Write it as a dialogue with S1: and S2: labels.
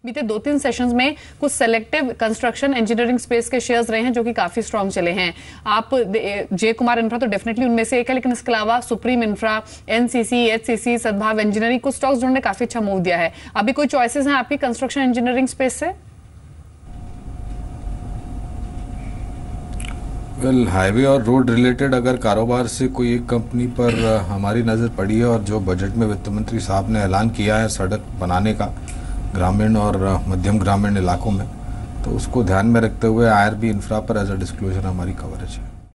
S1: बीते 2-3 सेशंस में कुछ सेलेक्टिव कंस्ट्रक्शन इंजीनियरिंग स्पेस के शेयर्स रहे हैं जो कि काफी स्ट्रांग चले हैं। आप जे कुमार इंफ्रा तो डेफिनेटली उनमें से एक है, लेकिन इसके अलावा Supreme Infra, NCC, HCC, Sadbhav Engineering, कुछ स्टॉक्स जिन्होंने काफी अच्छा मूव दिया है। अभी कोई चॉइसेस हैं आपकी कंस्ट्रक्शन इंजीनियरिंग स्पेस से?
S2: वेल, हाईवे और रोड रिलेटेड अगर कारोबार से कोई एक कंपनी पर हमारी नज़र पड़ी है और जो बजट में वित्त मंत्री साहब ने ऐलान किया है सड़क बनाने का ग्रामीण और मध्यम ग्रामीण इलाकों में, तो उसको ध्यान में रखते हुए आईआरबी इंफ्रा पर एज अ डिस्क्लोजर हमारी कवरेज है।